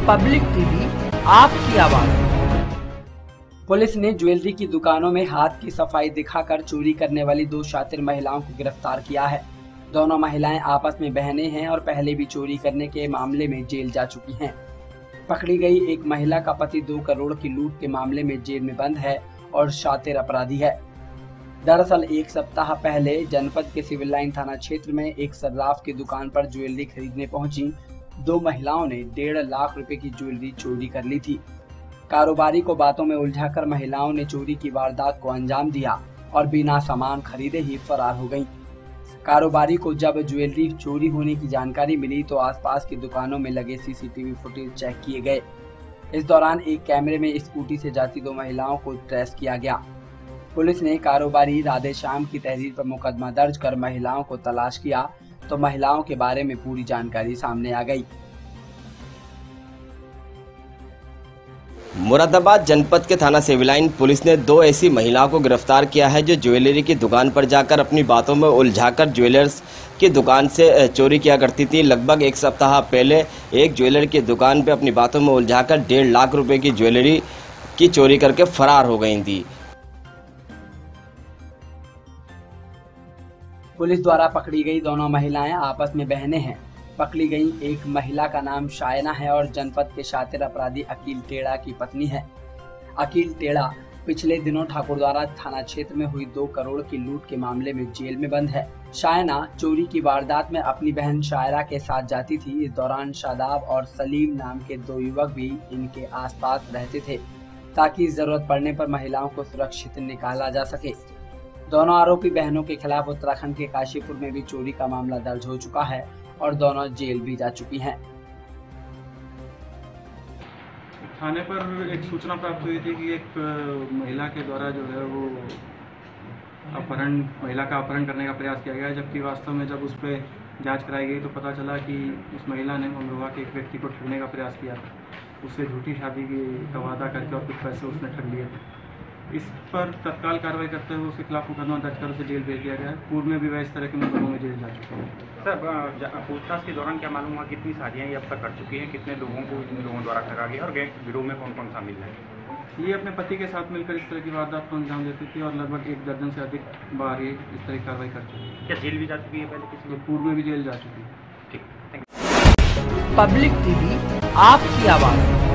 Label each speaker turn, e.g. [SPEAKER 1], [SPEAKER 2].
[SPEAKER 1] Public TV, आपकी आवाज। Police ने ज्वेलरी की दुकानों में हाथ की सफाई दिखाकर चोरी करने वाली 2 शातिर महिलाओं को गिरफ्तार किया है। दोनों महिलाएं आपस में बहनें हैं और पहले भी चोरी करने के मामले में जेल जा चुकी हैं। पकड़ी गई एक महिला का पति 2 करोड़ की लूट के मामले में जेल में बंद है और शातिर अपराधी है। दरअसल एक सप्ताह पहले जनपद के सिविल लाइन थाना क्षेत्र में एक सर्राफ की दुकान पर ज्वेलरी खरीदने पहुंची 2 महिलाओं ने 1.5 लाख रुपए की ज्वेलरी चोरी कर ली थी। कारोबारी को बातों में उलझाकर महिलाओं ने चोरी की वारदात को अंजाम दिया और बिना सामान खरीदे ही फरार हो गईं। कारोबारी को जब ज्वेलरी चोरी होने की जानकारी मिली तो आसपास की दुकानों में लगे सीसीटीवी फुटेज चेक किए गए। इस दौरान एक कैमरे में स्कूटी से जाती 2 महिलाओं को ट्रेस किया गया। पुलिस ने कारोबारी राधे श्याम की तहरीर पर मुकदमा दर्ज कर महिलाओं को तलाश किया तो महिलाओं के बारे में पूरी जानकारी सामने आ गई।
[SPEAKER 2] मुरादाबाद जनपद के थाना सिविल लाइन पुलिस ने 2 ऐसी महिलाओं को गिरफ्तार किया है जो ज्वेलरी की दुकान पर जाकर अपनी बातों में उलझाकर ज्वेलर्स की दुकान से चोरी किया करती थी। लगभग एक सप्ताह पहले एक ज्वेलर की दुकान पर अपनी बातों में उलझाकर 1.5 लाख रुपए की ज्वेलरी की चोरी करके फरार हो गई थी।
[SPEAKER 1] पुलिस द्वारा पकड़ी गई दोनों महिलाएं आपस में बहनें हैं। पकड़ी गई एक महिला का नाम शायना है और जनपद के शातिर अपराधी अकील टेड़ा की पत्नी है। अकील टेड़ा पिछले दिनों ठाकुरद्वारा थाना क्षेत्र में हुई 2 करोड़ की लूट के मामले में जेल में बंद है। शायना चोरी की वारदात में अपनी बहन शायरा के साथ जाती थी। इस दौरान शादाब और सलीम नाम के 2 युवक भी इनके आसपास रहते थे ताकि जरूरत पड़ने पर महिलाओं को सुरक्षित निकाला जा सके। दोनों आरोपी बहनों के खिलाफ उत्तराखंड के काशीपुर में भी चोरी का मामला दर्ज हो चुका है और दोनों जेल भी जा चुकी हैं।
[SPEAKER 3] थाने पर एक सूचना प्राप्त हुई थी कि एक महिला के द्वारा जो है वो महिला का अपहरण करने का प्रयास किया गया, जबकि वास्तव में जब उस पर जांच कराई गई तो पता चला कि उस महिला ने अमरोहा के एक व्यक्ति को ठगने का प्रयास किया था। उससे झूठी शादी का वादा करके और कुछ पैसे उसने ठग लिए थे। इस पर तत्काल कार्रवाई करते हुए उसके खिलाफ मुकदमा दर्ज कर उसे जेल भेज दिया गया है। पूर्व में भी वह इस तरह के मुकदमों में जेल जा चुके हैं।
[SPEAKER 4] सर, पूछताछ के दौरान क्या मालूम हुआ कितनी शादियाँ ये अब तक कर चुकी हैं, कितने लोगों को इन लोगों द्वारा ठगा गया और गिरोह में कौन कौन शामिल है?
[SPEAKER 3] ये अपने पति के साथ मिलकर इस तरह की वारदात को अंजाम देती थी और लगभग 1 दर्जन से अधिक बार ये इस तरह की कार्रवाई कर चुकी है।
[SPEAKER 4] क्या जेल भी जा चुकी है पहले किसी में?
[SPEAKER 3] पूर्व में भी जेल जा चुकी है।
[SPEAKER 4] ठीक।
[SPEAKER 1] पब्लिक टीवी, आपकी आवाज।